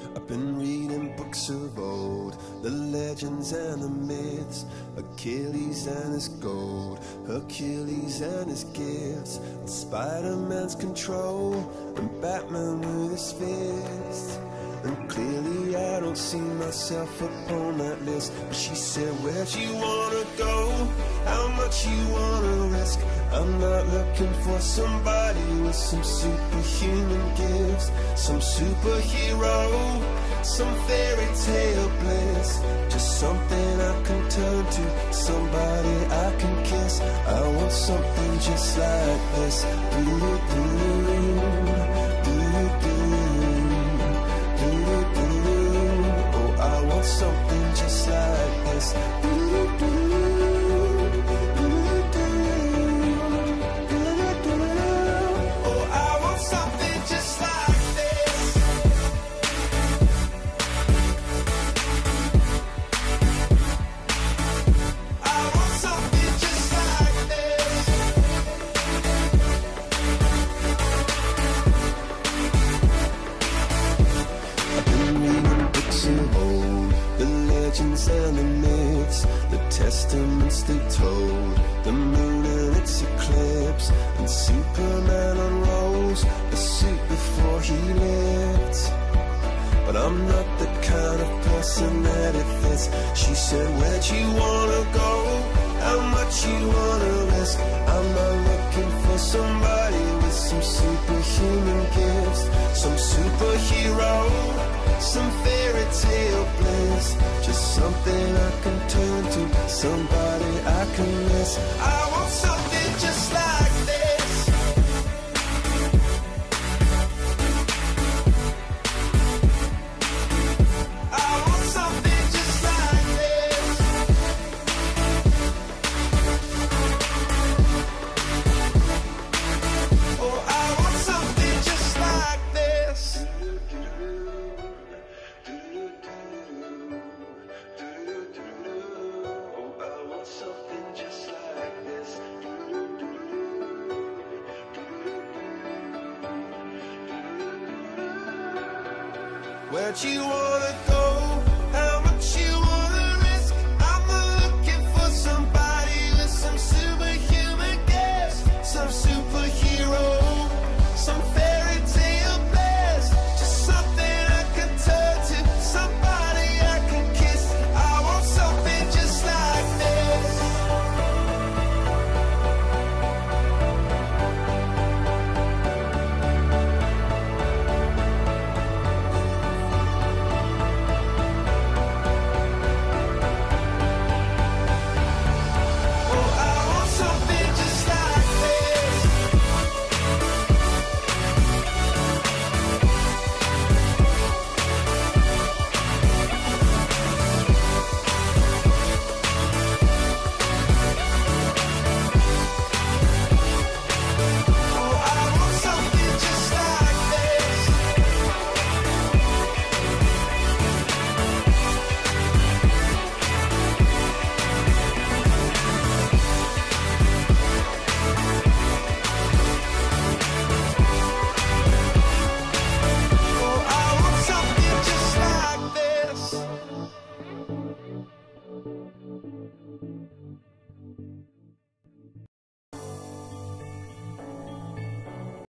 I've been reading books of old, the legends and the myths, Achilles and his gold, Hercules and his gifts, and Spider-Man's control, and Batman with his fists. And clearly I don't see myself upon that list. But she said, where'd you wanna go? How much you wanna risk? I'm not looking for somebody with some superhuman gifts, some superhero, some fairy tale bliss. Just something I can turn to, somebody I can kiss. I want something just like this. Oh, I want something just like this. Oh, I want something just like this. I want something just like this. I've been reading books of old, the legends and the myths, the testaments they told, the moon and its eclipse, and Superman unrolls the suit before he lived. But I'm not the kind of person that it fits. She said, where'd you wanna go? How much you wanna risk? I'm not looking for somebody with some superhuman gifts, some superhero, some fairy tale bliss. Just something I can turn to, somebody I can miss. I want something just like this. I want something just like this. Oh, I want something just like this. Oh, I want something just like this. Where'd you wanna go?